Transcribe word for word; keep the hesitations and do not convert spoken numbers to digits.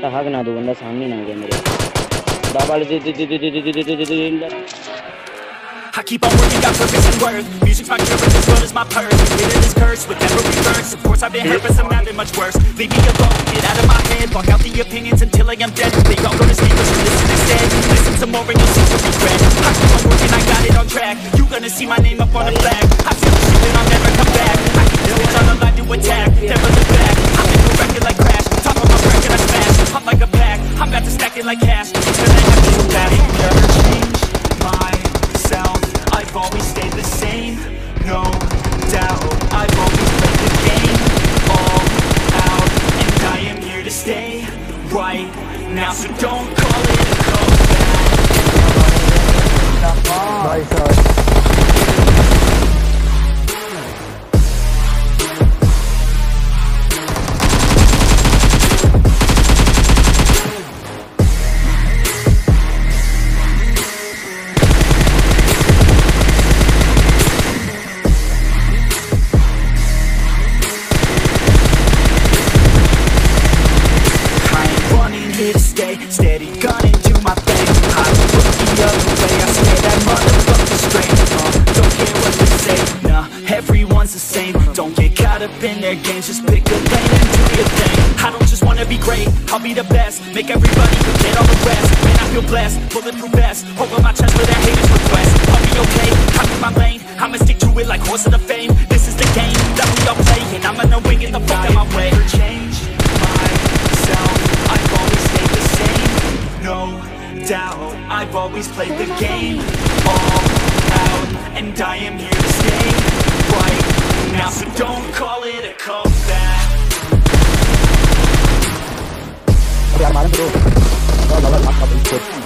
हक ना दो बंदा सामने ना आ गया मेरे बाबा दे दे दे दे दे दे दे दे दे I keep on working, got purpose and worth. Music's my cure, but this world is my purse. Feeling this curse with never reverse. Of course I've been hurt, but some having much worse. Leave me alone, get out of my head. Block out the opinions until I am dead. They all go to sleep, but you listen instead. Listen some more and you'll see some regret. I keep on working, I got it on track. You gonna see my name up on the flag. I feel the shit and I'll never come back. I keep the switch on the line to attack. Never look back, I'm in a record like Crash. Top of my record, I smash. Pop like a pack, I'm about to stack it like cash. Till I have to come back. Never change myself, I've always stayed the same, no doubt. I've always played the game all out, and I am here to stay right now. So don't call it a comeback. Here to stay, steady gunning to my face. I look the other way, I swear that motherfucker's strange. uh, Don't care what they say, nah, everyone's the same. Don't get caught up in their games, just pick a lane and do your thing. I don't just wanna be great, I'll be the best. Make everybody forget all the rest. Man, I feel blessed, bulletproof vest over my chest for that haters request. I'll be okay, I'm in my lane, I'ma stick to it like horse of the fame. This is the game that we all play, and I'm gonna win, get the fuck out my way. Change myself, I've always stayed the same, no doubt. I've always played the game all out, and I am here to stay right now. So don't call it a comeback. Biar malam bro, kalau malam makan